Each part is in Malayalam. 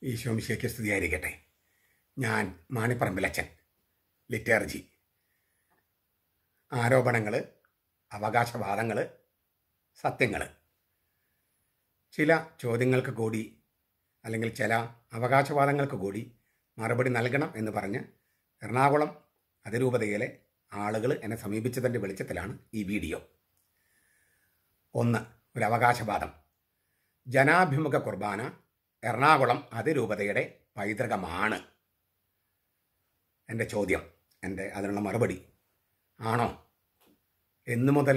ഈശോ മിശിഹായ്ക്ക് സ്തുതിയായിരിക്കട്ടെ. ഞാൻ മാണിപ്പറമ്പിലച്ചൻ. ലിറ്റർജി, ആരോപണങ്ങൾ, അവകാശവാദങ്ങൾ, സത്യങ്ങൾ. ചില ചോദ്യങ്ങൾക്ക് കൂടി അല്ലെങ്കിൽ ചില അവകാശവാദങ്ങൾക്ക് കൂടി മറുപടി നൽകണം എന്ന് പറഞ്ഞ് എറണാകുളം അതിരൂപതയിലെ ആളുകൾ എന്നെ സമീപിച്ചതിൻ്റെ വെളിച്ചത്തിലാണ് ഈ വീഡിയോ. ഒരു അവകാശവാദം. ജനാഭിമുഖ കുർബാന എറണാകുളം അതിരൂപതയുടെ പൈതൃകമാണ്. എൻ്റെ ചോദ്യം, അതിനുള്ള മറുപടി ആണോ? എന്ന് മുതൽ?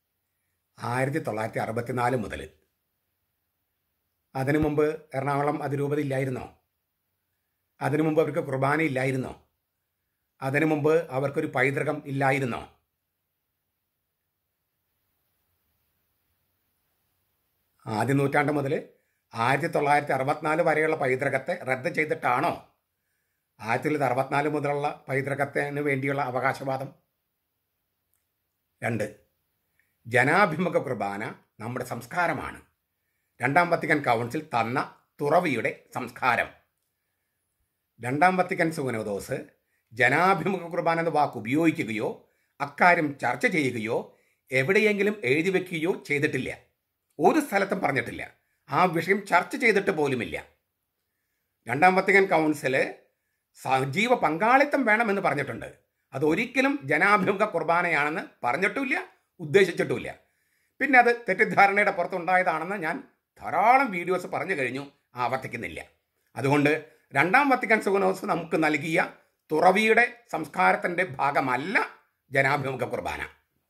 1964 മുതൽ. അതിനു മുമ്പ് എറണാകുളം അതിരൂപത ഇല്ലായിരുന്നോ? അതിനു മുമ്പ് അവർക്ക് കുർബാന ഇല്ലായിരുന്നോ? അതിനു മുമ്പ് അവർക്കൊരു പൈതൃകം ഇല്ലായിരുന്നോ? ആദ്യ നൂറ്റാണ്ട് മുതൽ 1964 വരെയുള്ള പൈതൃകത്തെ റദ്ദ് ചെയ്തിട്ടാണോ 1964 മുതലുള്ള പൈതൃകത്തിന് വേണ്ടിയുള്ള അവകാശവാദം? 2, ജനാഭിമുഖ കുർബാന നമ്മുടെ സംസ്കാരമാണ്. രണ്ടാം വത്തിക്കാൻ കൗൺസിൽ തന്ന തുറവിയുടെ സംസ്കാരം. രണ്ടാം വത്തിക്കാൻ സുനോദോസ് ജനാഭിമുഖ കുർബാന എന്ന വാക്ക് ഉപയോഗിക്കുകയോ അക്കാര്യം ചർച്ച ചെയ്യുകയോ എവിടെയെങ്കിലും എഴുതി വയ്ക്കുകയോ ചെയ്തിട്ടില്ല. ഒരു സ്ഥലത്തും പറഞ്ഞിട്ടില്ല. ആ വിഷയം ചർച്ച ചെയ്തിട്ട് പോലുമില്ല. രണ്ടാം വത്തിക്കാൻ കൗൺസില് സജീവ പങ്കാളിത്തം വേണമെന്ന് പറഞ്ഞിട്ടുണ്ട്. അതൊരിക്കലും ജനാഭിമുഖ കുർബാനയാണെന്ന് പറഞ്ഞിട്ടുമില്ല, ഉദ്ദേശിച്ചിട്ടുമില്ല. പിന്നെ അത് തെറ്റിദ്ധാരണയുടെ പുറത്തുണ്ടായതാണെന്ന് ഞാൻ ധാരാളം വീഡിയോസ് പറഞ്ഞു കഴിഞ്ഞു, ആവർത്തിക്കുന്നില്ല. അതുകൊണ്ട് രണ്ടാം വത്തിക്കാൻ സുനോദോസ് നമുക്ക് നൽകിയ തുറവിയുടെ സംസ്കാരത്തിൻ്റെ ഭാഗമല്ല ജനാഭിമുഖ കുർബാന.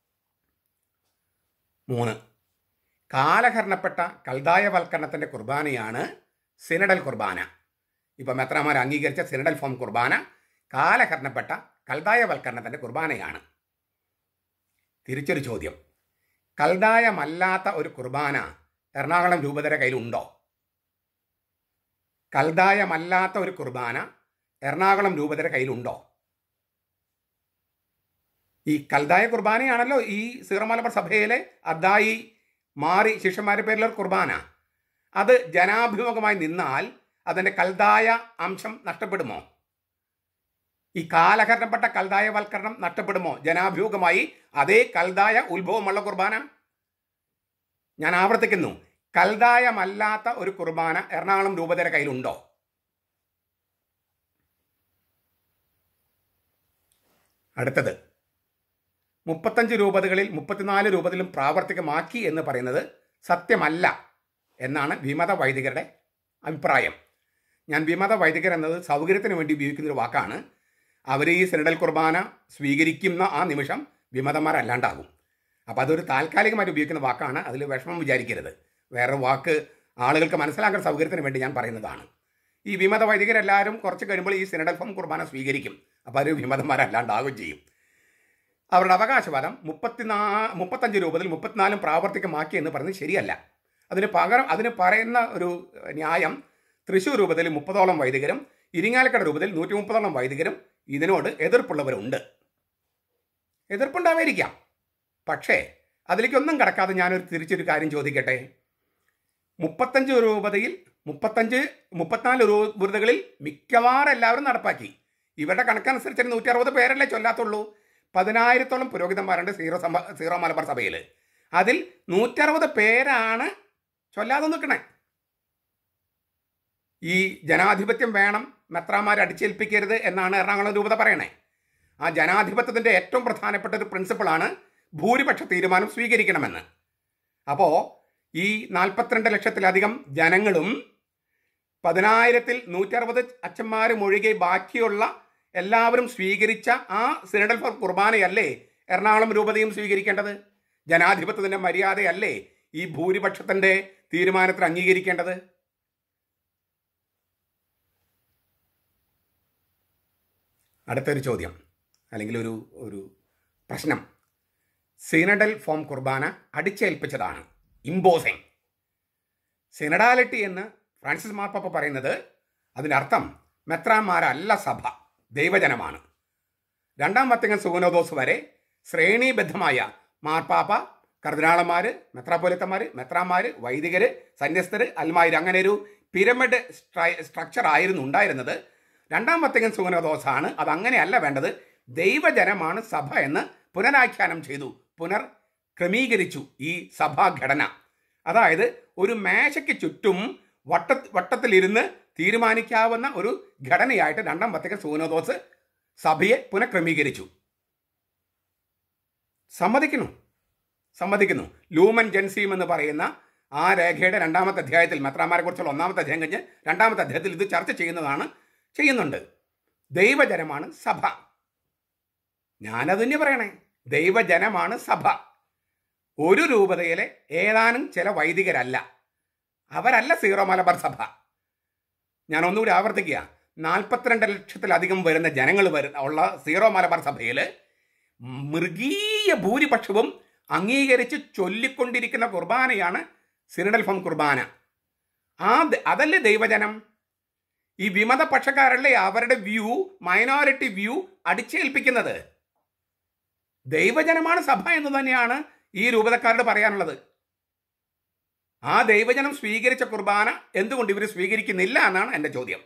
3, കാലഹരണപ്പെട്ട കൽദായവൽക്കരണത്തിൻ്റെ കുർബാനയാണ് സിനഡൽ കുർബാന. ഇപ്പം മെത്രാന്മാർ അംഗീകരിച്ച സിനഡൽ ഫോം കുർബാന കാലഹരണപ്പെട്ട കൽദായവൽക്കരണത്തിൻ്റെ കുർബാനയാണ്. തിരിച്ചൊരു ചോദ്യം, കൽദായമല്ലാത്ത ഒരു കുർബാന എറണാകുളം രൂപതയുടെ കയ്യിലുണ്ടോ? കൽദായമല്ലാത്ത ഒരു കുർബാന എറണാകുളം രൂപതയുടെ കയ്യിലുണ്ടോ? ഈ കൽദായ കുർബാനയാണല്ലോ ഈ സീറോ മലബാർ സഭയിലെ അദ്ദായി മാറി ശിഷ്യന്മാരുടെ പേരിലുള്ള കുർബാന. അത് ജനാഭിമുഖമായി നിന്നാൽ അതിൻ്റെ കൽദായ അംശം നഷ്ടപ്പെടുമോ? ഈ കാലഹരണപ്പെട്ട കൽദായവൽക്കരണം നഷ്ടപ്പെടുമോ ജനാഭിമുഖമായി അതേ കൽദായ ഉത്ഭവമുള്ള കുർബാന? ഞാൻ ആവർത്തിക്കുന്നു, കൽദായമല്ലാത്ത ഒരു കുർബാന എറണാകുളം രൂപതയുടെ കയ്യിലുണ്ടോ? അടുത്തത്, 35 രൂപതകളിൽ 34 രൂപതയിലും പ്രാവർത്തികമാക്കി എന്ന് പറയുന്നത് സത്യമല്ല എന്നാണ് വിമത വൈദികരുടെ അഭിപ്രായം. ഞാൻ വിമത വൈദികർ എന്നത് സൗകര്യത്തിന് വേണ്ടി ഉപയോഗിക്കുന്നൊരു വാക്കാണ്. അവർ ഈ സിനഡൽ കുർബാന സ്വീകരിക്കുന്ന ആ നിമിഷം വിമതന്മാരല്ലാണ്ടാകും. അപ്പോൾ അതൊരു താൽക്കാലികമായിട്ട് ഉപയോഗിക്കുന്ന വാക്കാണ്, അതിൽ വിഷമം വിചാരിക്കരുത്. വേറെ വാക്ക് ആളുകൾക്ക് മനസ്സിലാക്കുന്ന സൗകര്യത്തിന് വേണ്ടി ഞാൻ പറയുന്നതാണ്. ഈ വിമത വൈദികരെല്ലാവരും കുറച്ച് കഴിയുമ്പോൾ ഈ സിനഡൽ ഫോം കുർബാന സ്വീകരിക്കും. അപ്പോൾ അവർ വിമതന്മാരല്ലാണ്ടാവുകയും ചെയ്യും. അവരുടെ അവകാശവാദം 35 രൂപതയിൽ 34 പ്രാവർത്തികമാക്കി എന്ന് പറയുന്നത് ശരിയല്ല. അതിന് പറയുന്ന ഒരു ന്യായം, തൃശ്ശൂർ രൂപതയിൽ 30ഓളം വൈദികരും ഇരിങ്ങാലക്കുട രൂപതയിൽ 130ഓളം വൈദികരും ഇതിനോട് എതിർപ്പുള്ളവരുണ്ട്. എതിർപ്പുണ്ടാവായിരിക്കാം. പക്ഷേ അതിലേക്കൊന്നും കടക്കാതെ ഞാനൊരു തിരിച്ചൊരു കാര്യം ചോദിക്കട്ടെ. 35 രൂപതയിൽ 34 രൂപതകളിൽ മിക്കവാറും എല്ലാവരും നടപ്പാക്കി. ഇവരുടെ കണക്കനുസരിച്ച് 160 പേരല്ലേ ചൊല്ലാത്തുള്ളൂ. 10,000-ഓളം പുരോഹിതന്മാരുണ്ട് സീറോ മലബാർ സഭയിൽ. അതിൽ 160 പേരാണ് ചൊല്ലാതെ നിൽക്കണേ. ഈ ജനാധിപത്യം വേണം, മെത്രാന്മാരെ അടിച്ചേൽപ്പിക്കരുത് എന്നാണ് എറണാകുളം രൂപത പറയണേ. ആ ജനാധിപത്യത്തിൻ്റെ ഏറ്റവും പ്രധാനപ്പെട്ട ഒരു പ്രിൻസിപ്പിളാണ് ഭൂരിപക്ഷ തീരുമാനം സ്വീകരിക്കണമെന്ന്. അപ്പോൾ ഈ 42 ലക്ഷത്തിലധികം ജനങ്ങളും 10,000-ൽ 160 അച്ഛന്മാരും ഒഴികെ ബാക്കിയുള്ള എല്ലാവരും സ്വീകരിച്ച ആ സിനഡൽ ഫോം കുർബാനയല്ലേ എറണാകുളം രൂപതയും സ്വീകരിക്കേണ്ടത്? ജനാധിപത്യത്തിൻ്റെ മര്യാദയല്ലേ ഈ ഭൂരിപക്ഷത്തിൻ്റെ തീരുമാനത്തിൽ അംഗീകരിക്കേണ്ടത്? അടുത്തൊരു ചോദ്യം അല്ലെങ്കിൽ ഒരു പ്രശ്നം, സിനഡൽ ഫോം കുർബാന അടിച്ചേൽപ്പിച്ചതാണ്, ഇമ്പോസിങ്. സിനഡാലിറ്റി എന്ന് ഫ്രാൻസിസ് മാർപ്പാപ്പ പറയുന്നത് അതിനർത്ഥം മെത്രാന്മാരല്ല സഭ, ദൈവജനമാണ്. രണ്ടാം വത്തിക്കാൻ സുനോദോസ് വരെ ശ്രേണീബദ്ധമായ മാർപ്പാപ്പ, കർദിനാളന്മാർ, മെത്രാപ്പൊലിത്തന്മാർ, മെത്രാന്മാർ, വൈദികർ, സന്യസ്തർ, അൽമായർ, അങ്ങനെ ഒരു പിരമിഡ് സ്ട്രക്ചർ ആയിരുന്നു ഉണ്ടായിരുന്നത്. രണ്ടാം വത്തിക്കൻ സുഗനദോസാണ് അതങ്ങനെയല്ല വേണ്ടത്, ദൈവജനമാണ് സഭ എന്ന് പുനരാഖ്യാനം ചെയ്തു, ക്രമീകരിച്ചു ഈ സഭാഘടന. അതായത് ഒരു മേശയ്ക്ക് ചുറ്റും വട്ടത്തിലിരുന്ന് തീരുമാനിക്കാവുന്ന ഒരു ഘടനയായിട്ട് രണ്ടാം വത്തിക്കൻ സുഗനദോസ് സഭയെ പുനഃക്രമീകരിച്ചു. സമ്മതിക്കുന്നു. ലൂമൻ ജെൻസീം എന്ന് പറയുന്ന ആ രേഖയുടെ രണ്ടാമത്തെ അധ്യായത്തിൽ, മെത്രാന്മാരെ കുറിച്ചുള്ള ഒന്നാമത്തെ അധ്യായം കഴിഞ്ഞ് രണ്ടാമത്തെ അധ്യായത്തിൽ ഇത് ചർച്ച ചെയ്യുന്നുണ്ട്. ദൈവജനമാണ് സഭ. ഞാനത് തന്നെ പറയണേ, ദൈവജനമാണ് സഭ. ഒരു രൂപതയിലെ ഏതാനും ചില വൈദികരല്ല, അവരല്ല സീറോ മലബാർ സഭ. ഞാൻ ഒന്നുകൂടി ആവർത്തിക്കുക, 42 ലക്ഷത്തിലധികം വരുന്ന ജനങ്ങൾ ഉള്ള സീറോ മലബാർ സഭയിൽ മൃഗീയ ഭൂരിപക്ഷവും അംഗീകരിച്ച് ചൊല്ലിക്കൊണ്ടിരിക്കുന്ന കുർബാനയാണ് സിനഡൽ ഫോം കുർബാന. അതല്ലേ ദൈവജനം? ഈ വിമത പക്ഷക്കാരല്ലേ അവരുടെ മൈനോറിറ്റി വ്യൂ അടിച്ചേൽപ്പിക്കുന്നത്? ദൈവജനമാണ് സഭ എന്ന് തന്നെയാണ് ഈ രൂപതക്കാരോട് പറയാനുള്ളത്. ആ ദൈവജനം സ്വീകരിച്ച കുർബാന എന്തുകൊണ്ട് ഇവർ സ്വീകരിക്കുന്നില്ല എന്നാണ് എൻ്റെ ചോദ്യം.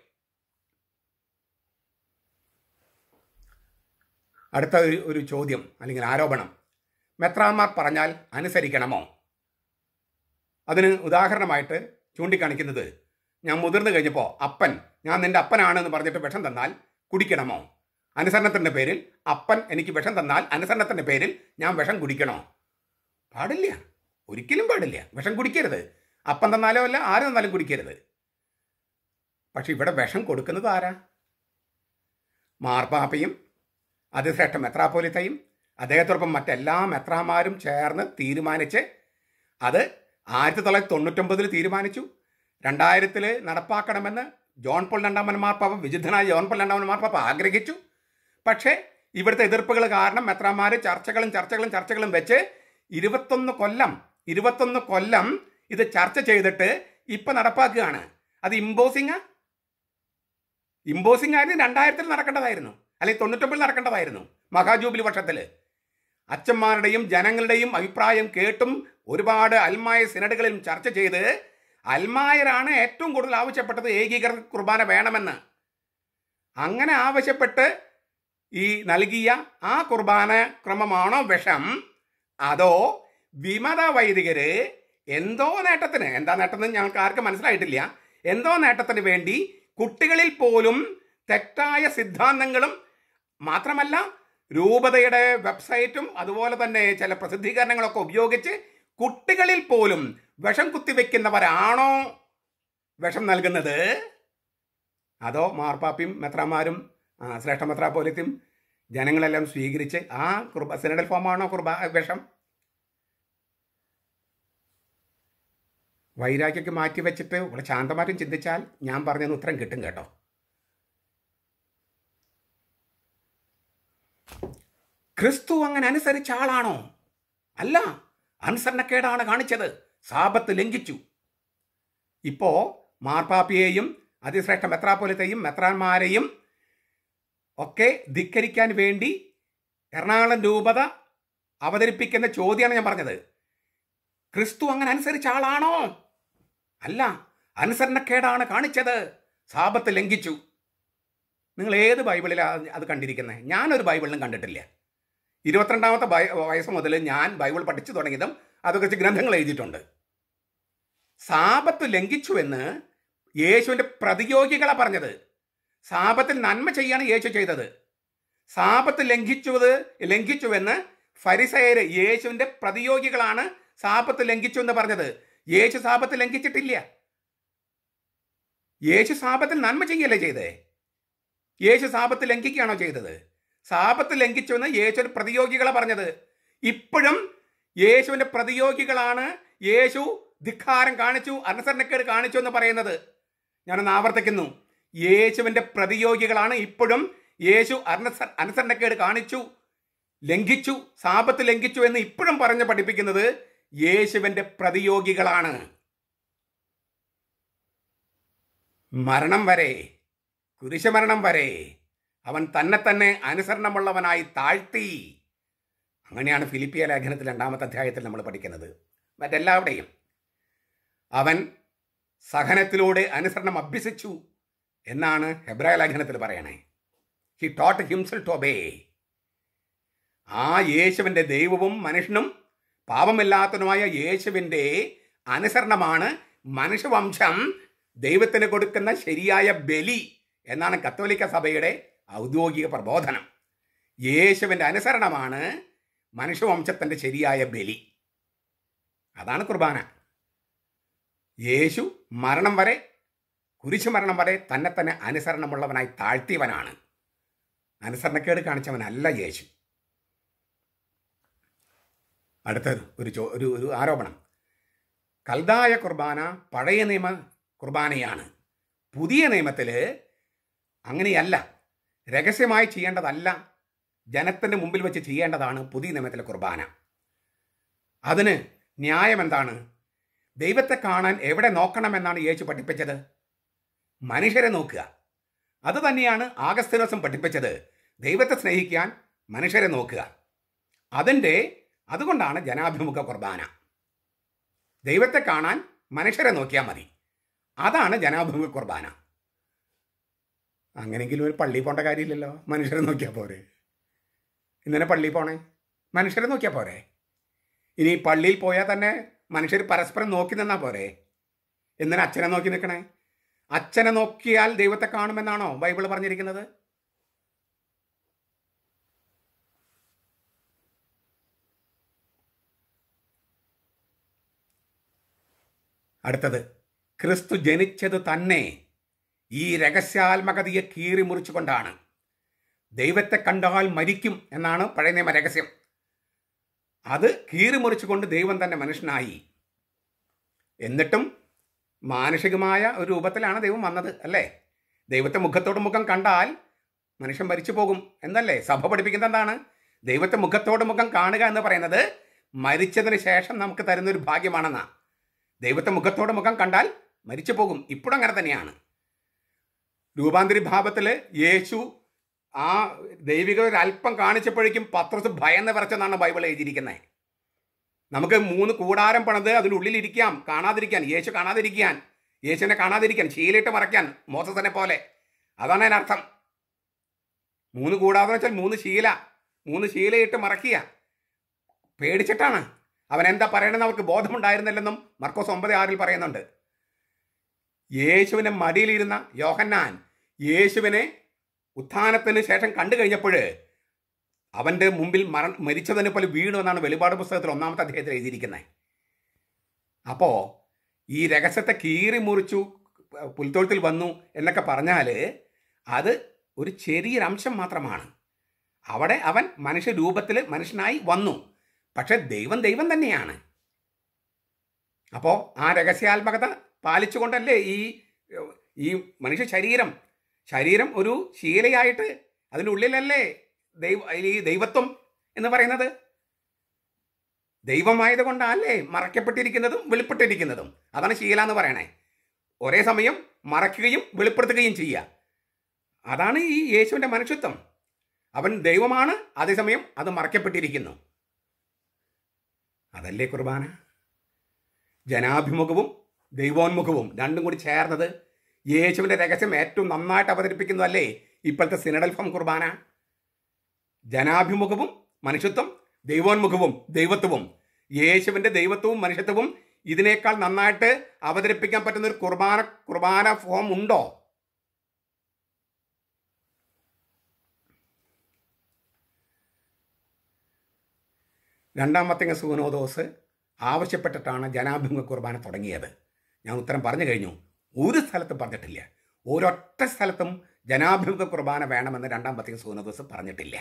അടുത്ത ഒരു ചോദ്യം അല്ലെങ്കിൽ ആരോപണം, മെത്രാന്മാർ പറഞ്ഞാൽ അനുസരിക്കണമോ? അതിന് ഉദാഹരണമായിട്ട് ചൂണ്ടിക്കാണിക്കുന്നത്, ഞാൻ മുതിർന്നു കഴിഞ്ഞപ്പോൾ ഞാൻ നിൻ്റെ അപ്പനാണെന്ന് പറഞ്ഞിട്ട് വിഷം തന്നാൽ കുടിക്കണമോ? അനുസരണത്തിൻ്റെ പേരിൽ അപ്പൻ എനിക്ക് വിഷം തന്നാൽ അനുസരണത്തിൻ്റെ പേരിൽ ഞാൻ വിഷം കുടിക്കണോ? പാടില്ല, ഒരിക്കലും പാടില്ല. വിഷം കുടിക്കരുത്. അപ്പം തന്നാലോ അല്ല, ആര് തന്നാലും കുടിക്കരുത്. പക്ഷെ ഇവിടെ വിഷം കൊടുക്കുന്നത് ആരാ? മാർപ്പാപ്പയും അതിശ്രേഷ്ഠ മെത്രാപ്പോലിത്തയും അദ്ദേഹത്തോടൊപ്പം മറ്റെല്ലാ മെത്രാന്മാരും ചേർന്ന് തീരുമാനിച്ച്, അത് 1999 തീരുമാനിച്ചു, 2000 നടപ്പാക്കണമെന്ന് ജോൺ പോൾ രണ്ടാമൻ മാർപ്പാപ്പ, വിശുദ്ധനായ ജോൺ പോൾ രണ്ടാമൻ മാർപ്പാപ്പ ആഗ്രഹിച്ചു. പക്ഷേ ഇവിടുത്തെ എതിർപ്പുകൾ കാരണം മെത്രാന്മാർ ചർച്ചകളും വെച്ച് 21 കൊല്ലം ഇത് ചർച്ച ചെയ്തിട്ട് ഇപ്പം നടപ്പാക്കുകയാണ്. അത് ഇമ്പോസിംഗ് ആയിരുന്നു. 2000 നടക്കേണ്ടതായിരുന്നു, അല്ലെങ്കിൽ 99 നടക്കേണ്ടതായിരുന്നു. മഹാജൂബിലി വർഷത്തിൽ അച്ഛന്മാരുടെയും ജനങ്ങളുടെയും അഭിപ്രായം കേട്ടും ഒരുപാട് അൽമായ സിനഡുകളിലും ചർച്ച ചെയ്ത് അൽമായരാണ് ഏറ്റവും കൂടുതൽ ആവശ്യപ്പെട്ടത് ഏകീകൃത കുർബാന വേണമെന്ന്. അങ്ങനെ ആവശ്യപ്പെട്ട് ഈ നൽകിയ ആ കുർബാന ക്രമമാണോ വിഷം, അതോ വിമത വൈദികര് എന്തോ നേട്ടത്തിന്, എന്താ നേട്ടത്തിന് ഞങ്ങൾക്ക് ആർക്കും മനസ്സിലായിട്ടില്ല, എന്തോ നേട്ടത്തിന് വേണ്ടി കുട്ടികളിൽ പോലും തെറ്റായ സിദ്ധാന്തങ്ങളും മാത്രമല്ല രൂപതയുടെ വെബ്സൈറ്റും അതുപോലെ തന്നെ ചില പ്രസിദ്ധീകരണങ്ങളൊക്കെ ഉപയോഗിച്ച് കുട്ടികളിൽ പോലും വിഷം കുത്തിവെക്കുന്നവരാണോ വിഷം നൽകുന്നത്? അതോ മാർപ്പാപ്പയും മെത്രാന്മാരും ശ്രേഷ്ഠ മെത്രാപ്പോലിത്തയും ജനങ്ങളെല്ലാം സ്വീകരിച്ച് ആ സിനഡൽ ഫോമാണോ വിഷം? വൈരാഗ്യമൊക്കെ മാറ്റി വെച്ചിട്ട് ഇവിടെ ശാന്തമായിട്ടും ചിന്തിച്ചാൽ ഞാൻ പറഞ്ഞതിന് ഉത്തരം കിട്ടും കേട്ടോ. ക്രിസ്തു അങ്ങനെ അനുസരിച്ച ആളാണോ? അല്ല, അനുസരണക്കേടാണ് കാണിച്ചത്, സാബത്ത് ലംഘിച്ചു. ഇപ്പോൾ മാർപ്പാപ്പയെയും അതിശ്രേഷ്ഠ മെത്രാപ്പോലിത്തയും മെത്രാന്മാരെയും ഒക്കെ ധിക്കരിക്കാൻ വേണ്ടി എറണാകുളം രൂപത അവതരിപ്പിക്കുന്ന ചോദ്യമാണ് ഞാൻ പറഞ്ഞത്. ക്രിസ്തു അങ്ങനെ അനുസരിച്ച ആളാണോ? അല്ല, അനുസരണക്കേടാണ് കാണിച്ചത്, സാബത്ത് ലംഘിച്ചു. നിങ്ങൾ ഏത് ബൈബിളിലാണ് അത് കണ്ടിരിക്കുന്നത്? ഞാനൊരു ബൈബിളിലും കണ്ടിട്ടില്ല. 22ാമത്തെ വയസ്സ് മുതൽ ഞാൻ ബൈബിൾ പഠിച്ചു തുടങ്ങിയതും അതൊക്കെ ഗ്രന്ഥങ്ങൾ എഴുതിയിട്ടുണ്ട്. സാബത്ത് ലംഘിച്ചു എന്ന് യേശുവിൻ്റെ പ്രതിയോഗികളാണ് പറഞ്ഞത്. സാബത്തിൽ നന്മ ചെയ്യാണ് യേശു ചെയ്തത്. സാബത്ത് ലംഘിച്ചുവെന്ന് ഫരിസയര്, യേശുവിൻ്റെ പ്രതിയോഗികളാണ് സാബത്ത് ലംഘിച്ചു എന്ന് പറഞ്ഞത്. യേശു സാബത്ത് ലംഘിച്ചിട്ടില്ല. യേശു സാബത്തിൽ നന്മ ചെയ്യല്ലേ ചെയ്തേ? യേശു സാബത്ത് ലംഘിക്കുകയാണോ ചെയ്തത്? സാബത്ത് ലംഘിച്ചു എന്ന് യേശുവിൻ്റെ പ്രതിയോഗികളെ പറഞ്ഞത്. ഇപ്പോഴും യേശുവിൻ്റെ പ്രതിയോഗികളാണ് യേശു ധിക്കാരം കാണിച്ചു, അനുസരണക്കേട് കാണിച്ചു എന്ന് പറയുന്നത്. ഞാനൊന്ന് ആവർത്തിക്കുന്നു, യേശുവിൻ്റെ പ്രതിയോഗികളാണ് ഇപ്പോഴും യേശു അനുസരണക്കേട് കാണിച്ചു, ലംഘിച്ചു, സാബത്ത് ലംഘിച്ചു എന്ന് ഇപ്പോഴും പറഞ്ഞ് പഠിപ്പിക്കുന്നത് യേശുവിൻ്റെ പ്രതിയോഗികളാണ്. മരണം വരെ, കുരിശുമരണം വരെ അവൻ തന്നെ അനുസരണമുള്ളവനായി താഴ്ത്തി. അങ്ങനെയാണ് ഫിലിപ്പിയ ലേഖനത്തിൽ 2ാമത്തെ അധ്യായത്തിൽ നമ്മൾ പഠിക്കുന്നത്. മറ്റെല്ലാവരുടെയും അവൻ സഹനത്തിലൂടെ അനുസരണം അഭ്യസിച്ചു എന്നാണ് ഹെബ്രായ ലേഖനത്തിൽ പറയണേ. He taught himself to obey. ആ യേശുവിൻ്റെ ദൈവവും മനുഷ്യനും പാപമില്ലാത്തതുമായ യേശുവിൻ്റെ അനുസരണമാണ് മനുഷ്യവംശം ദൈവത്തിന് കൊടുക്കുന്ന ശരിയായ ബലി എന്നാണ് കത്തോലിക്ക സഭയുടെ ഔദ്യോഗിക പ്രബോധനം. യേശുവിൻ്റെ അനുസരണമാണ് മനുഷ്യവംശത്തിൻ്റെ ശരിയായ ബലി. അതാണ് കുർബാന. യേശു മരണം വരെ, കുരിശു മരണം വരെ തന്നെ തന്നെ അനുസരണമുള്ളവനായി താഴ്ത്തിയവനാണ്. അനുസരണക്കേട് കാണിച്ചവനല്ല യേശു. അടുത്തത് ഒരു ആരോപണം. കൽദായ കുർബാന പഴയ നിയമ കുർബാനയാണ്. പുതിയ നിയമത്തിൽ അങ്ങനെയല്ല. രഹസ്യമായി ചെയ്യേണ്ടതല്ല, ജനത്തിൻ്റെ മുമ്പിൽ വെച്ച് ചെയ്യേണ്ടതാണ് പുതിയ നിയമത്തിലെ കുർബാന. അതിന് ന്യായം എന്താണ്? ദൈവത്തെ കാണാൻ എവിടെ നോക്കണമെന്നാണ് യേശു പഠിപ്പിച്ചത്? മനുഷ്യരെ നോക്കുക. അതുതന്നെയാണ് ആഗസ്തീനോസും പഠിപ്പിച്ചത്. ദൈവത്തെ സ്നേഹിക്കാൻ മനുഷ്യരെ നോക്കുക. അതുകൊണ്ടാണ് ജനാഭിമുഖ കുർബാന. ദൈവത്തെ കാണാൻ മനുഷ്യരെ നോക്കിയാൽ മതി. അതാണ് ജനാഭിമുഖ കുർബാന. അങ്ങനെയെങ്കിലും ഒരു പള്ളിയിൽ പോകേണ്ട കാര്യമില്ലല്ലോ. മനുഷ്യരെ നോക്കിയാൽ പോരെ. ഇന്നലെ പള്ളിയിൽ പോണേ, മനുഷ്യരെ നോക്കിയാൽ പോരെ. ഇനി പള്ളിയിൽ പോയാൽ തന്നെ മനുഷ്യർ പരസ്പരം നോക്കി നിന്നാൽ പോരെ. എന്തിനാ അച്ഛനെ നോക്കി നിൽക്കണേ? അച്ഛനെ നോക്കിയാൽ ദൈവത്തെ കാണുമെന്നാണോ ബൈബിൾ പറഞ്ഞിരിക്കുന്നത്? അടുത്തത്, ക്രിസ്തു ജനിച്ചത് തന്നെ ഈ രഹസ്യാത്മകതയെ കീറി മുറിച്ചുകൊണ്ടാണ്. ദൈവത്തെ കണ്ടാൽ മരിക്കും എന്നാണ് പഴയ നിയമ രഹസ്യം. അത് കീറി മുറിച്ചുകൊണ്ട് ദൈവം തന്നെ മനുഷ്യനായി. എന്നിട്ടും മാനുഷികമായ ഒരു രൂപത്തിലാണ് ദൈവം വന്നത്, അല്ലേ? ദൈവത്തെ മുഖത്തോട് മുഖം കണ്ടാൽ മനുഷ്യൻ മരിച്ചു പോകും എന്നല്ലേ സഭ പഠിപ്പിക്കുന്നത്? എന്താണ് ദൈവത്തെ മുഖത്തോട് മുഖം കാണുക എന്ന് പറയുന്നത്? മരിച്ചതിന് ശേഷം നമുക്ക് തരുന്നൊരു ഭാഗ്യമാണെന്നാ. ദൈവത്തെ മുഖത്തോട് മുഖം കണ്ടാൽ മരിച്ചു പോകും. ഇപ്പോഴും അങ്ങനെ തന്നെയാണ്. രൂപാന്തരി ഭാവത്തിൽ യേശു ആ ദൈവിക ഒരു അല്പം കാണിച്ചപ്പോഴേക്കും പത്രോസ് ഭയന്ന് വിറച്ചെന്നാണ് ബൈബിൾ എഴുതിയിരിക്കുന്നത്. നമുക്ക് 3 കൂടാരം പണിത് അതിനുള്ളിലിരിക്കാം, കാണാതിരിക്കാൻ. യേശു കാണാതിരിക്കാൻ, യേശുവിനെ കാണാതിരിക്കാൻ, ശീലയിട്ട് മറയ്ക്കാൻ, മോസസിനെ പോലെ. അതാണ് അതിനർത്ഥം. 3 കൂടാതെ വെച്ചാൽ 3 ശീലയിട്ട് മറക്കുക. പേടിച്ചിട്ടാണ്. അവൻ എന്താ പറയണമെന്ന് അവർക്ക് ബോധമുണ്ടായിരുന്നില്ലെന്നും മർക്കോസ് 9:6 പറയുന്നുണ്ട്. യേശുവിനെ മടിയിലിരുന്ന യോഹന്നാൻ യേശുവിനെ ഉത്ഥാനത്തിന് ശേഷം കണ്ടു കഴിഞ്ഞപ്പോൾ അവൻ്റെ മുമ്പിൽ മരിച്ചതിനെ പോലെ വീണു എന്നാണ് വെളിപാട് പുസ്തകത്തിൽ 1-ാമത്തെ അധ്യായത്തിൽ എഴുതിയിരിക്കുന്നത്. അപ്പോൾ ഈ രഹസ്യത്തെ കീറി മുറിച്ചു പുൽത്തൊഴുത്തിൽ വന്നു എന്നൊക്കെ പറഞ്ഞാൽ അത് ഒരു ചെറിയൊരംശം മാത്രമാണ്. അവിടെ അവൻ മനുഷ്യരൂപത്തിൽ മനുഷ്യനായി വന്നു. പക്ഷെ ദൈവം ദൈവം തന്നെയാണ്. അപ്പോൾ ആ രഹസ്യാത്മകത പാലിച്ചുകൊണ്ടല്ലേ ഈ മനുഷ്യ ശരീരം ഒരു ശീലയായിട്ട് അതിൻ്റെ ഉള്ളിലല്ലേ ഈ ദൈവത്വം എന്ന് പറയുന്നത്? ദൈവമായത് കൊണ്ടല്ലേ മറയ്ക്കപ്പെട്ടിരിക്കുന്നതും വെളിപ്പെട്ടിരിക്കുന്നതും. അതാണ് ശീല എന്ന് പറയണേ. ഒരേ സമയം മറയ്ക്കുകയും വെളിപ്പെടുത്തുകയും ചെയ്യുക. അതാണ് ഈ യേശുവിൻ്റെ മനുഷ്യത്വം. അവൻ ദൈവമാണ്, അതേസമയം അത് മറയ്ക്കപ്പെട്ടിരിക്കുന്നു. അതല്ലേ കുർബാന. ജനാഭിമുഖവും ദൈവോന്മുഖവും രണ്ടും കൂടി ചേർന്നത് യേശുവിൻ്റെ രഹസ്യം ഏറ്റവും നന്നായിട്ട് അവതരിപ്പിക്കുന്നതല്ലേ ഇപ്പോഴത്തെ സിനഡൽ ഫോം കുർബാന. ജനാഭിമുഖവും മനുഷ്യത്വം, ദൈവോന്മുഖവും ദൈവത്വവും. യേശുവിൻ്റെ ദൈവത്വവും മനുഷ്യത്വവും ഇതിനേക്കാൾ നന്നായിട്ട് അവതരിപ്പിക്കാൻ പറ്റുന്ന ഒരു കുർബാന ഫോം ഉണ്ടോ? രണ്ടാം വത്തിക്കാൻ സുനോദോസ് ആവശ്യപ്പെട്ടിട്ടാണ് ജനാഭിമുഖ കുർബാന തുടങ്ങിയത്. ഞാൻ ഉത്തരം പറഞ്ഞു കഴിഞ്ഞു. ഒരു സ്ഥലത്തും പറഞ്ഞിട്ടില്ല. ഒരൊറ്റ സ്ഥലത്തും ജനാഭിമുഖ കുർബാന വേണമെന്ന് രണ്ടാം വത്തിക്കാൻ സുനോദോസ് പറഞ്ഞിട്ടില്ല.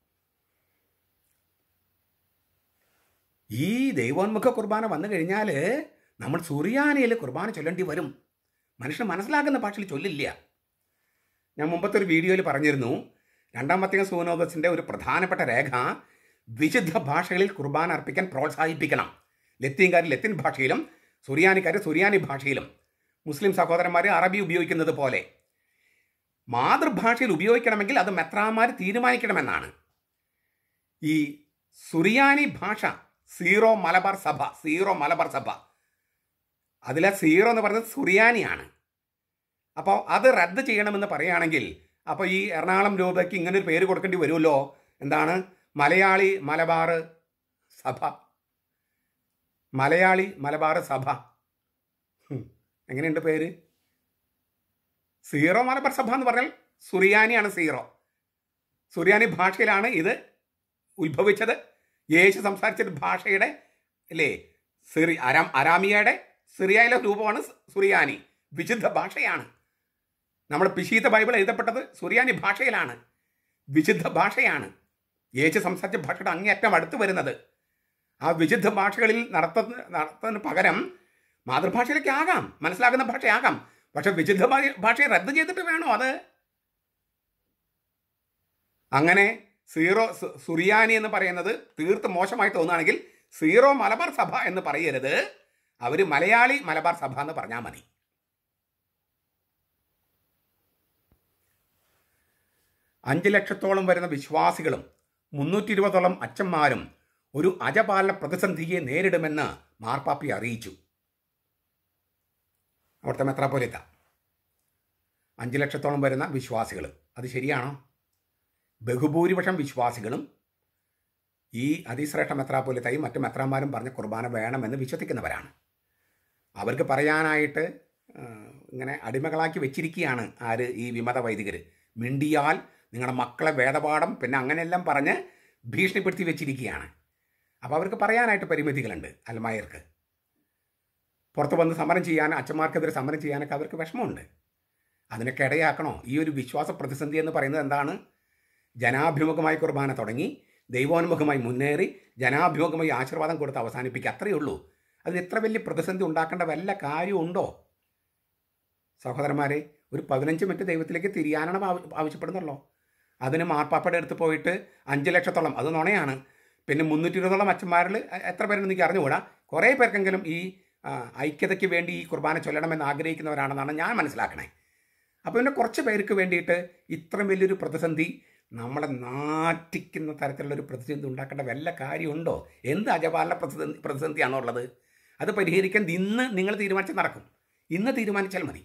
ഈ ദൈവോന്മുഖ കുർബാന വന്നു കഴിഞ്ഞാൽ നമ്മൾ സുറിയാനിയിൽ കുർബാന ചൊല്ലേണ്ടി വരും. മനുഷ്യൻ മനസ്സിലാക്കുന്ന ഭാഷയിൽ ചൊല്ലില്ല. ഞാൻ മുമ്പത്തെ ഒരു വീഡിയോയിൽ പറഞ്ഞിരുന്നു, രണ്ടാം വത്തിക്കാൻ സുനോദോസിൻ്റെ ഒരു പ്രധാനപ്പെട്ട രേഖ വിശുദ്ധ ഭാഷകളിൽ കുർബാന അർപ്പിക്കാൻ പ്രോത്സാഹിപ്പിക്കണം. ലത്തീൻകാർ ലത്തീൻ ഭാഷയിലും സുറിയാനിക്കാർ സുറിയാനി ഭാഷയിലും, മുസ്ലിം സഹോദരന്മാർ അറബി ഉപയോഗിക്കുന്നത് പോലെ മാതൃഭാഷയിൽ ഉപയോഗിക്കണമെങ്കിൽ അത് മെത്രാന്മാർ തീരുമാനിക്കണമെന്നാണ്. ഈ സുറിയാനി ഭാഷ സീറോ മലബാർ സഭ അതിലെ സീറോ എന്ന് പറയുന്നത് സുറിയാനിയാണ്. അപ്പോൾ അത് റദ്ദ് ചെയ്യണമെന്ന് പറയുകയാണെങ്കിൽ അപ്പോൾ ഈ എറണാകുളം രൂപയ്ക്ക് ഇങ്ങനെ ഒരു പേര് കൊടുക്കേണ്ടി വരുമല്ലോ. എന്താണ്? മലയാളി മലബാർ സഭ. മലയാളി മലബാർ സഭ എങ്ങനെയുണ്ട് പേര്? സീറോ മലബാർ സഭ എന്ന് പറഞ്ഞാൽ സുറിയാനിയാണ് സീറോ. സുറിയാനി ഭാഷയിലാണ് ഇത് ഉത്ഭവിച്ചത്. യേശു സംസാരിച്ച ഭാഷയുടെ അല്ലേ അരാമിയയുടെ സിറിയയിലെ രൂപമാണ് സുറിയാനി. വിശുദ്ധ ഭാഷയാണ്. നമ്മുടെ പിശീത ബൈബിൾ എഴുതപ്പെട്ടത് സുറിയാനി ഭാഷയിലാണ്. വിശുദ്ധ ഭാഷയാണ്. യേശു സംസാരിച്ച ഭാഷയുടെ അങ്ങേയറ്റം അടുത്ത് വരുന്നത്. ആ വിശുദ്ധ ഭാഷകളിൽ നടത്തുന്നതിന് പകരം മാതൃഭാഷയിലേക്ക് ആകാം, മനസ്സിലാകുന്ന ഭാഷയാകാം. പക്ഷെ വിശുദ്ധ ഭാഷയെ റദ്ദ് ചെയ്തിട്ട് വേണോ അത്? അങ്ങനെ സുറിയാനി എന്ന് പറയുന്നത് തീർത്തും മോശമായി തോന്നുകയാണെങ്കിൽ സീറോ മലബാർ സഭ എന്ന് പറയരുത്. അവർ മലയാളി മലബാർ സഭ എന്ന് പറഞ്ഞാൽ മതി. 5 ലക്ഷത്തോളം വരുന്ന വിശ്വാസികളും 320ഓളം അച്ഛന്മാരും ഒരു അജപാലന പ്രതിസന്ധിയെ നേരിടുമെന്ന് മാർപ്പാപ്പി അറിയിച്ചു. അവിടുത്തെ മെത്രാപ്പോലീത്ത 5 ലക്ഷത്തോളം വരുന്ന വിശ്വാസികൾ, അത് ശരിയാണോ? ബഹുഭൂരിപക്ഷം വിശ്വാസികളും ഈ അതിശ്രേഷ്ഠ മെത്രാപ്പോലീത്തയും മറ്റു മെത്രാന്മാരും പറഞ്ഞ കുർബാന വേണമെന്ന് വിശ്വസിക്കുന്നവരാണ്. അവർക്ക് പറയാനായിട്ട് ഇങ്ങനെ അടിമകളാക്കി വെച്ചിരിക്കുകയാണ് ആര്? ഈ വിമത വൈദികർ. മിണ്ടിയാൽ നിങ്ങളുടെ മക്കളെ വേദപാഠം പിന്നെ അങ്ങനെയെല്ലാം പറഞ്ഞ് ഭീഷണിപ്പെടുത്തി വെച്ചിരിക്കുകയാണ്. അപ്പോൾ അവർക്ക് പറയാനായിട്ട് പരിമിതികളുണ്ട്. അൽമായർക്ക് പുറത്ത് വന്ന് സമരം ചെയ്യാൻ, അച്ഛന്മാർക്കെതിരെ സമരം ചെയ്യാനൊക്കെ അവർക്ക് വിഷമമുണ്ട്. അതിനൊക്കെ ഇടയാക്കണോ? ഈ ഒരു വിശ്വാസ പ്രതിസന്ധി എന്ന് പറയുന്നത് എന്താണ്? ജനാഭിമുഖമായി കുർബാന തുടങ്ങി ദൈവോന്മുഖമായി മുന്നേറി ജനാഭിമുഖമായി ആശീർവാദം കൊടുത്ത് അവസാനിപ്പിക്കുക, അത്രയേ ഉള്ളൂ. അതിന് ഇത്ര വലിയ പ്രതിസന്ധി ഉണ്ടാക്കേണ്ട വല്ല കാര്യമുണ്ടോ? സഹോദരന്മാരെ, ഒരു 15 മിനിറ്റ് ദൈവത്തിലേക്ക് തിരിയാനാണ് ആവശ്യപ്പെടുന്നുള്ളൂ. അതിന് മാർപ്പാപ്പയുടെ അടുത്ത് പോയിട്ട് 5 ലക്ഷത്തോളം, അത് നുണയാണ്. പിന്നെ 320ഓളം അച്ഛന്മാരിൽ എത്ര പേരെന്ന് എനിക്ക് അറിഞ്ഞുകൂടാ. കുറേ പേർക്കെങ്കിലും ഈ ഐക്യതയ്ക്ക് വേണ്ടി ഈ കുർബാന ചൊല്ലണമെന്ന് ആഗ്രഹിക്കുന്നവരാണെന്നാണ് ഞാൻ മനസ്സിലാക്കണേ. അപ്പോൾ പിന്നെ കുറച്ച് പേർക്ക് വേണ്ടിയിട്ട് ഇത്രയും വലിയൊരു പ്രതിസന്ധി, നമ്മളെ നാറ്റിക്കുന്ന തരത്തിലുള്ളൊരു പ്രതിസന്ധി ഉണ്ടാക്കേണ്ട വല്ല കാര്യമുണ്ടോ? എന്ത് അജപാലന പ്രതിസന്ധിയാണോ ഉള്ളത്? അത് പരിഹരിക്കാൻ ഇന്ന് നിങ്ങൾ തീരുമാനിച്ചാൽ നടക്കും. ഇന്ന് തീരുമാനിച്ചാൽ മതി.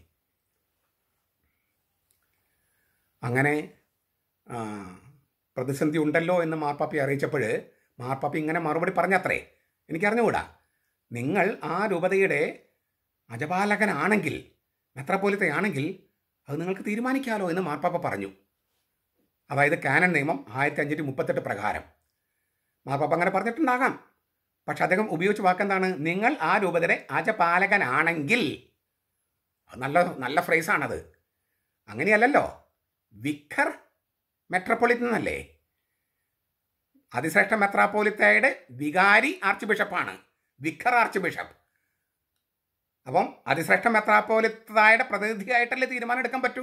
അങ്ങനെ പ്രതിസന്ധി ഉണ്ടല്ലോ എന്ന് മാർപ്പാപ്പി അറിയിച്ചപ്പോൾ മാർപ്പാപ്പി ഇങ്ങനെ മറുപടി പറഞ്ഞത്രേ. എനിക്കറിഞ്ഞുകൂടാ. നിങ്ങൾ ആ രൂപതയുടെ അജപാലകനാണെങ്കിൽ, മെത്രാപ്പോലീത്തയാണെങ്കിൽ അത് നിങ്ങൾക്ക് തീരുമാനിക്കാമല്ലോ എന്ന് മാർപ്പാപ്പ പറഞ്ഞു. അതായത് കാനൻ നിയമം 1538 പ്രകാരം മാർപ്പാപ്പ അങ്ങനെ പറഞ്ഞിട്ടുണ്ടാകാം. പക്ഷെ അദ്ദേഹം ഉപയോഗിച്ച വാക്കെന്താണ്? നിങ്ങൾ ആ രൂപതയുടെ അജപാലകനാണെങ്കിൽ. നല്ല നല്ല ഫ്രേസാണത്. അങ്ങനെയല്ലല്ലോ. വിഖർ മെട്രോപൊളിറ്റൻ അല്ലേ? അതിശ്രേഷ്ഠ മെത്രാപ്പോലിത്തയുടെ വികാരി ആർച്ച് ബിഷപ്പാണ് വിഖർ ആർച്ച് ബിഷപ്പ്. അപ്പം അതിശ്രേഷ്ഠ മെത്രാപ്പോലിത്തയുടെ പ്രതിനിധിയായിട്ടല്ലേ തീരുമാനം എടുക്കാൻ പറ്റൂ?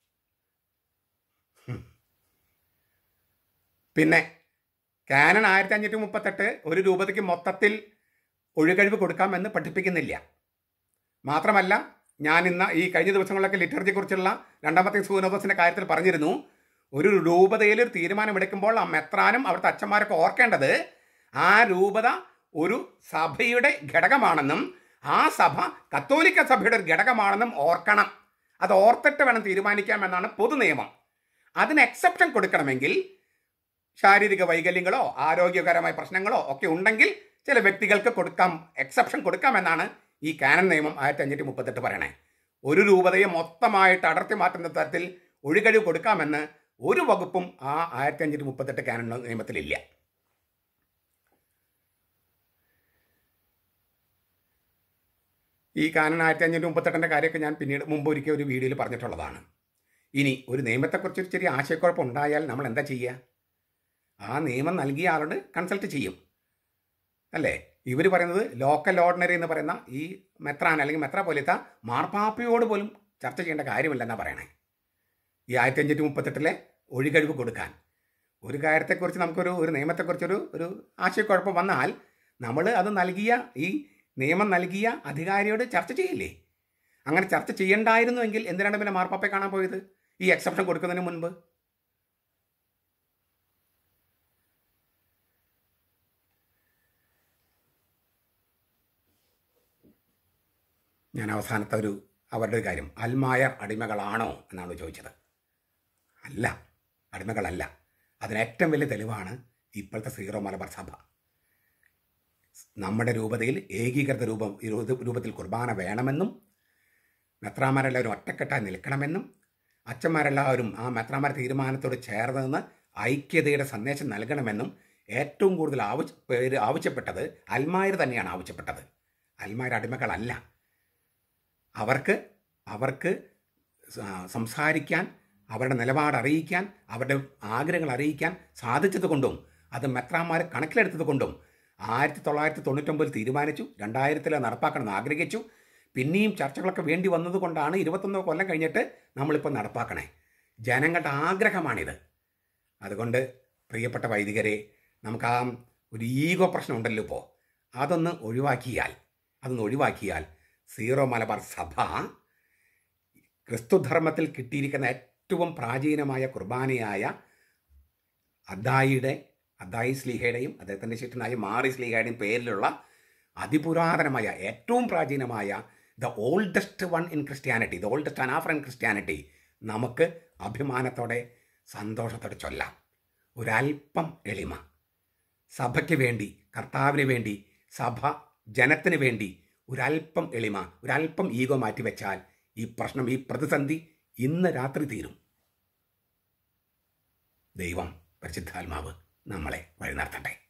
പിന്നെ കാനൻ 1538 ഒരു രൂപതയ്ക്ക് മൊത്തത്തിൽ ഒഴികഴിവ് കൊടുക്കാമെന്ന് പഠിപ്പിക്കുന്നില്ല. മാത്രമല്ല, ഞാൻ ഇന്ന് ഈ കഴിഞ്ഞ ദിവസങ്ങളിലൊക്കെ ലിറ്റർജിയെക്കുറിച്ചുള്ള രണ്ടാമത്തെ സൂനോദസിൻ്റെ കാര്യത്തിൽ പറഞ്ഞിരുന്നു. ഒരു രൂപതയിൽ ഒരു തീരുമാനമെടുക്കുമ്പോൾ ആ മെത്രാനും അവിടുത്തെ അച്ഛന്മാരൊക്കെ ഓർക്കേണ്ടത് ആ രൂപത ഒരു സഭയുടെ ഘടകമാണെന്നും ആ സഭ കത്തോലിക്ക സഭയുടെ ഒരു ഘടകമാണെന്നും ഓർക്കണം. അത് ഓർത്തിട്ട് വേണം തീരുമാനിക്കാമെന്നാണ് പൊതു നിയമം. അതിന് എക്സെപ്ഷൻ കൊടുക്കണമെങ്കിൽ ശാരീരിക വൈകല്യങ്ങളോ ആരോഗ്യകരമായ പ്രശ്നങ്ങളോ ഒക്കെ ഉണ്ടെങ്കിൽ ചില വ്യക്തികൾക്ക് എക്സെപ്ഷൻ കൊടുക്കാമെന്നാണ് ഈ കാനൻ നിയമം 1538 പറയണേ. ഒരു രൂപതയെ മൊത്തമായിട്ട് അടർത്തി മാറ്റുന്ന തരത്തിൽ ഒഴികഴിവ് കൊടുക്കാമെന്ന് ഒരു വകുപ്പും ആ 1538 കാനൻ നിയമത്തിലില്ല. ഈ കാനൻ 1538 കാര്യമൊക്കെ ഞാൻ പിന്നീട് മുമ്പൊരിക്കൽ ഒരു വീഡിയോയിൽ പറഞ്ഞിട്ടുള്ളതാണ്. ഇനി ഒരു നിയമത്തെക്കുറിച്ചൊരു ചെറിയ ആശയക്കുഴപ്പം ഉണ്ടായാൽ നമ്മൾ എന്താ ചെയ്യുക? ആ നിയമം നൽകിയ ആളോട് കൺസൾട്ട് ചെയ്യും അല്ലേ? ഇവർ പറയുന്നത് ലോക്കൽ ഓർഡിനറി എന്ന് പറയുന്ന ഈ മെത്രാൻ അല്ലെങ്കിൽ മെത്രാപ്പോലീത്ത മാർപ്പാപ്പയോട് പോലും ചർച്ച ചെയ്യേണ്ട കാര്യമില്ലെന്നാണ് പറയണേ. ഈ 1538 ഒഴികഴിവ് കൊടുക്കാൻ ഒരു കാര്യത്തെക്കുറിച്ച് നമുക്കൊരു നിയമത്തെക്കുറിച്ചൊരു ആശയക്കുഴപ്പം വന്നാൽ നമ്മൾ അത് നൽകിയ ഈ നിയമം നൽകിയ അധികാരിയോട് ചർച്ച ചെയ്യില്ലേ? അങ്ങനെ ചർച്ച ചെയ്യണ്ടായിരുന്നുവെങ്കിൽ എന്തിനാണ് പിന്നെ മാർപ്പാപ്പയെ കാണാൻ പോയത് ഈ എക്സെപ്ഷൻ കൊടുക്കുന്നതിന് മുൻപ്? ഞാൻ അവസാനത്തെ അവരുടെ ഒരു കാര്യം, അൽമായർ അടിമകളാണോ എന്നാണ് ചോദിച്ചത്. അല്ല, അടിമകളല്ല. അതിന് ഏറ്റവും വലിയ തെളിവാണ് ഇപ്പോഴത്തെ സീറോ മലബാർ സഭ. നമ്മുടെ രൂപതയിൽ ഏകീകൃത രൂപത്തിൽ കുർബാന വേണമെന്നും മെത്രാന്മാരെല്ലാവരും ഒറ്റക്കെട്ടായി നിൽക്കണമെന്നും അച്ഛന്മാരെല്ലാവരും ആ മെത്രാന്മാർ തീരുമാനത്തോട് ചേർന്ന് നിന്ന് ഐക്യതയുടെ സന്ദേശം നൽകണമെന്നും ഏറ്റവും കൂടുതൽ ആവശ്യപ്പെട്ടത് അൽമായർ തന്നെയാണ് ആവശ്യപ്പെട്ടത്. അൽമായർ അടിമകളല്ല. അവർക്ക് സംസാരിക്കാൻ, അവരുടെ നിലപാട് അറിയിക്കാൻ, അവരുടെ ആഗ്രഹങ്ങൾ അറിയിക്കാൻ സാധിച്ചത് കൊണ്ടും അത് മെത്രാന്മാർ കണക്കിലെടുത്തത് കൊണ്ടും 1999 തീരുമാനിച്ചു, 2000 നടപ്പാക്കണമെന്ന് ആഗ്രഹിച്ചു. പിന്നെയും ചർച്ചകളൊക്കെ വേണ്ടി വന്നതുകൊണ്ടാണ് 21 കൊല്ലം കഴിഞ്ഞിട്ട് നമ്മളിപ്പോൾ നടപ്പാക്കണേ. ജനങ്ങളുടെ ആഗ്രഹമാണിത്. അതുകൊണ്ട് പ്രിയപ്പെട്ട വൈദികരെ, നമുക്ക് ആ ഒരു ഈഗോ പ്രശ്നം ഉണ്ടല്ലോ ഇപ്പോൾ, അതൊന്ന് ഒഴിവാക്കിയാൽ സീറോ മലബാർ സഭ ക്രിസ്തുധർമ്മത്തിൽ കിട്ടിയിരിക്കുന്ന ഏറ്റവും പ്രാചീനമായ കുർബാനയായ അദ്ദായി സ്ലീഹയുടെയും അദ്ദേഹത്തിൻ്റെ ശിഷ്യനായ മാറി സ്ലീഹയുടെയും പേരിലുള്ള അതിപുരാതനമായ ഏറ്റവും പ്രാചീനമായ the oldest one in Christianity, the oldest anaphora in Christianity നമുക്ക് അഭിമാനത്തോടെ സന്തോഷത്തോടെ ചൊല്ലാം. ഒരൽപ്പം എളിമ, സഭയ്ക്ക് വേണ്ടി, കർത്താവിന് വേണ്ടി, സഭ ജനത്തിന് വേണ്ടി ഒരൽപ്പം എളിമ, ഒരൽപ്പം ഈഗോ മാറ്റിവെച്ചാൽ ഈ പ്രശ്നം, ഈ പ്രതിസന്ധി ഇന്ന് രാത്രി തീരും. ദൈവം പരിശുദ്ധാത്മാവ് നമ്മളെ വഴി നടത്തട്ടെ.